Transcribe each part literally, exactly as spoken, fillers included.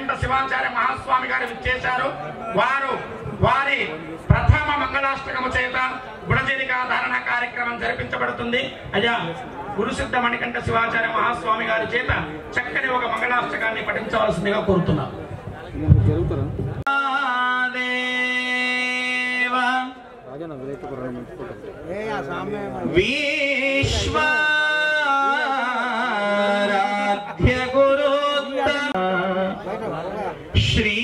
శివాచార్య మహాస్వామి గారు విచ్చేశారు. వారు వారి ప్రథమ మంగళాష్టకము చేత గుణజీరికా ధారణ కార్యక్రమం జరిపించబడుతుంది. అయ్యా గురుసిద్ధ మణికంఠ శివాచార్య మహాస్వామి గారి చేత చక్కని ఒక మంగళాష్టకాన్ని పఠించవలసిందిగా కోరుతున్నాం. విశ్వారాధ్య గురుత్తమ శ్రీ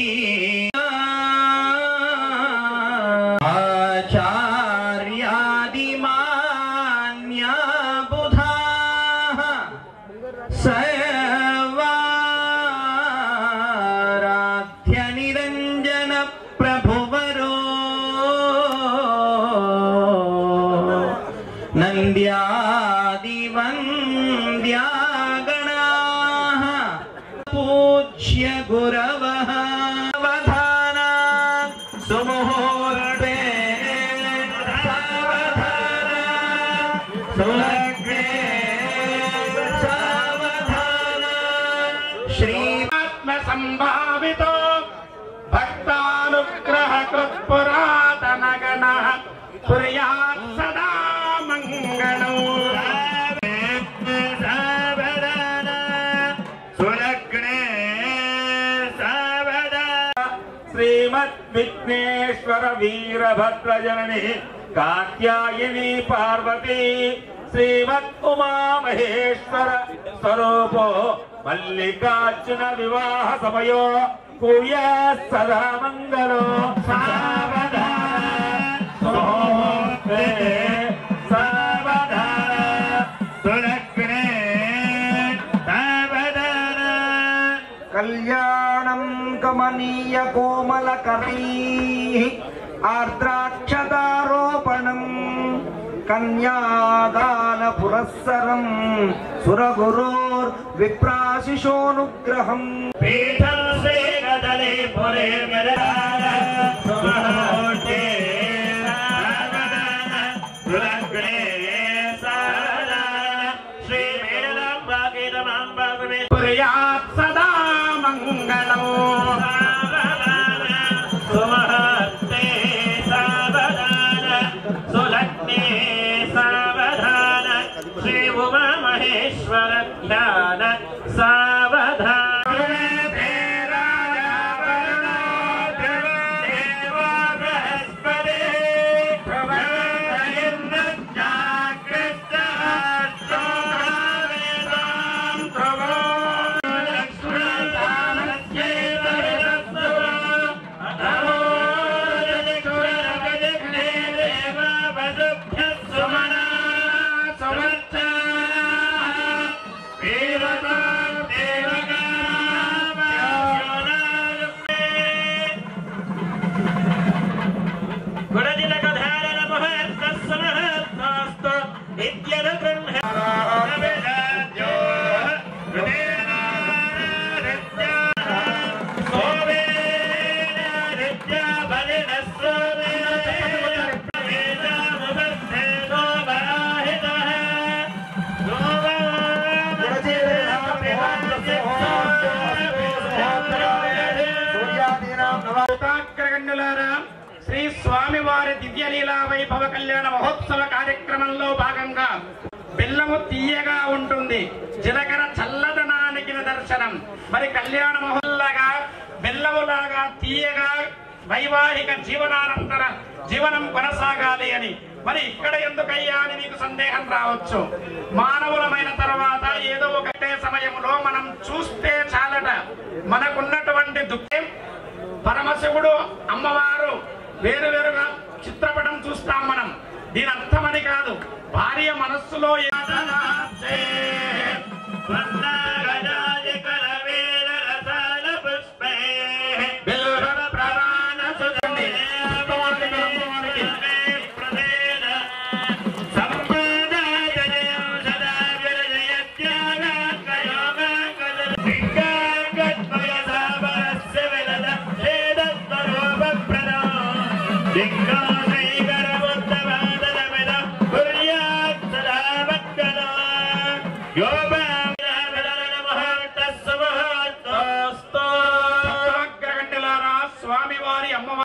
ఆచార్యాదిమాన్యా బుధాః సర్వారాధ్య నిరంజన ప్రభువరో నంద్యాదివంద్యాగణాః పూజ్య గురవః అవధానా సుముహూర్తే సావధానా సులగ్నే సావధానా శ్రీమాత్మ సంభావితో భక్తానుగ్రహ కృత్పురాతన గణః పుర్యాత్ సదా మంగళం సావధానా సులగ్నే సావధానా శ్రీమద్ విఘ్నేశ్వర వీరభద్ర జనని కాత్యాయని పార్వతీ శ్రీమద్ ఉమా మహేశ్వర స్వరూపో మల్లికార్జున వివాహ సమయో కూయా సదా మంగళో సావధానా సుముహూర్తే సావధానా సులగ్నే సావధానా కళ్యాణం కమనీయ కోమలకరైః ఆర్ద్రాక్షదారోపణం కన్యాదాన పురస్సరం సురగురోర్ విప్రాశిషోనుగ్రహం పీఠం శ్రీగదలే పురే విరాజ సుముహూర్తే సావధానా సులగ్నే సావధానా శ్రీమేళంబాగీతమాంబాగమే పుర్యాత్ సదా మంగళం సావధానా సుముహూర్తే సావధానా సులగ్నే సావధానా శ్రీ ఉమా మహేశ్వర ధ్యాన సావధానా శ్రీ స్వామివారి దివ్యలీలా వైభవ కళ్యాణ మహోత్సవ కార్యక్రమంలో భాగంగా బెల్లము తీయగా ఉంటుంది, జీలకర్ర చల్లదనానికి నిదర్శనం. మరి కళ్యాణ మహోత్సవలాగా బెల్లములాగా తీయగా వైవాహిక జీవనానంతర జీవనం కొనసాగాలి అని. మరి ఇక్కడ ఎందుకయ్యా అని మీకు సందేహం రావచ్చు. మానవులమైన తర్వాత ఏదో ఒకటే సమయంలో మనం చూస్తే చాలట మనకున్నటువంటి దుఃఖం. పరమశివుడు అమ్మవారు వేరు వేరుగా చిత్రపటం చూస్తాం మనం. దీని అర్థమని కాదు, భార్య మనస్సులో Yo స్వామివారి అమ్మవారి